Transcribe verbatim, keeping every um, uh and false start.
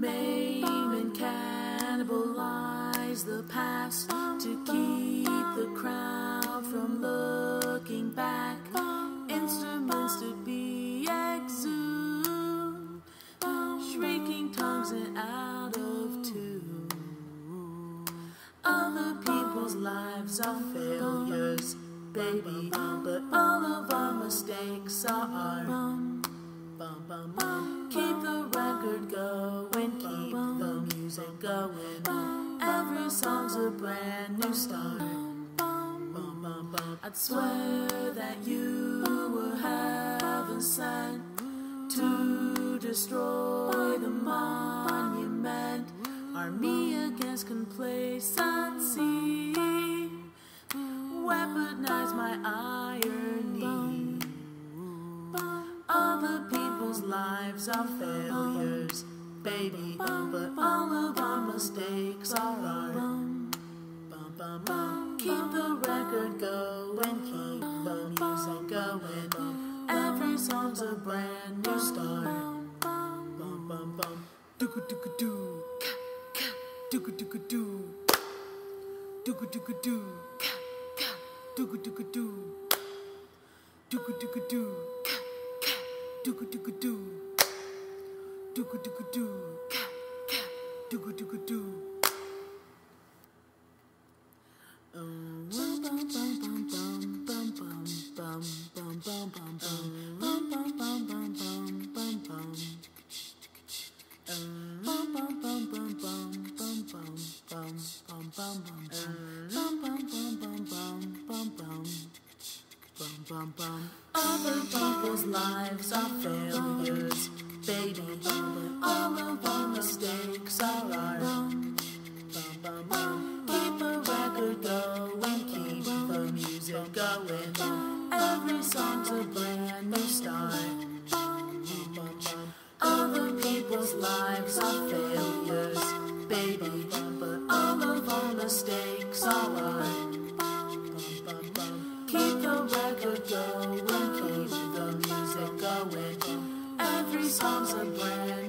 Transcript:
maim and cannibalize the past to keep the crowd from looking back. Instruments to be exhumed, shrieking tongues and out of tune. Other people's lives are failures, baby, but all of our mistakes are art. Keep the record going, keep the music going. Every song's a brand new start. I'd swear that you were heaven sent to destroy the monument. Army against complacency, weaponize my irony. Other people's lives are failures, baby, but all of our mistakes are art. Keep the record going, keep the music going. Every song's a brand new start. Do-ga-do-ga-do, do-ga-do-ga-do, do-ga-do-ga-do, do-ga-do-ga-do, do-ga-do-ga-do, do-ga-do-ga-do, do-ga-do-ga-do, do-ga-do-ga-do. Other people's lives are failures, baby, but all of our mistakes are art. Keep the record going, keep the music going. Every song's a brand new start. Other people's lives are failures, baby, but all of our mistakes are art. Keep the record going, keep the music going. Every song's a brand